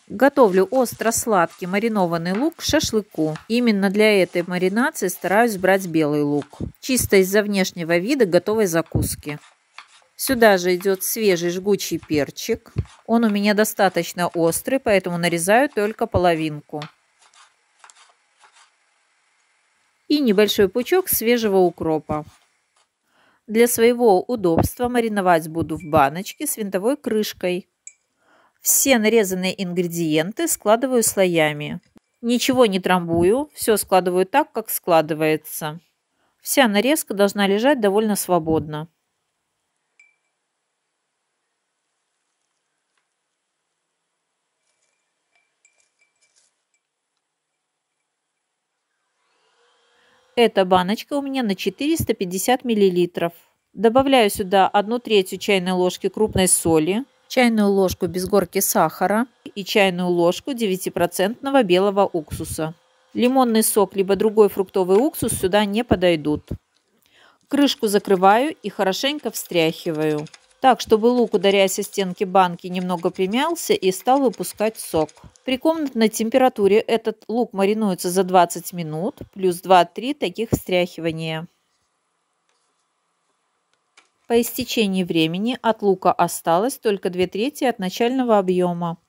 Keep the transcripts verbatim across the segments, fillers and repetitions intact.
Готовлю остро-сладкий маринованный лук к шашлыку. Именно для этой маринации стараюсь брать белый лук. Чисто из-за внешнего вида готовой закуски. Сюда же идет свежий жгучий перчик. Он у меня достаточно острый, поэтому нарезаю только половинку. И небольшой пучок свежего укропа. Для своего удобства мариновать буду в баночке с винтовой крышкой. Все нарезанные ингредиенты складываю слоями. Ничего не трамбую, все складываю так, как складывается. Вся нарезка должна лежать довольно свободно. Эта баночка у меня на четыреста пятьдесят миллилитров. Добавляю сюда одну третью чайной ложки крупной соли, чайную ложку без горки сахара и чайную ложку девятипроцентного белого уксуса. Лимонный сок либо другой фруктовый уксус сюда не подойдут. Крышку закрываю и хорошенько встряхиваю, так, чтобы лук, ударяясь о стенки банки, немного примялся и стал выпускать сок. При комнатной температуре этот лук маринуется за двадцать минут, плюс два-три таких встряхивания. По истечении времени от лука осталось только две трети от начального объема.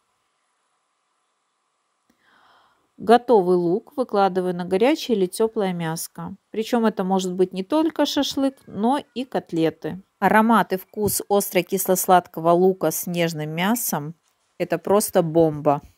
Готовый лук выкладываю на горячее или теплое мяско. Причем это может быть не только шашлык, но и котлеты. Аромат и вкус остро-кисло-сладкого лука с нежным мясом – это просто бомба.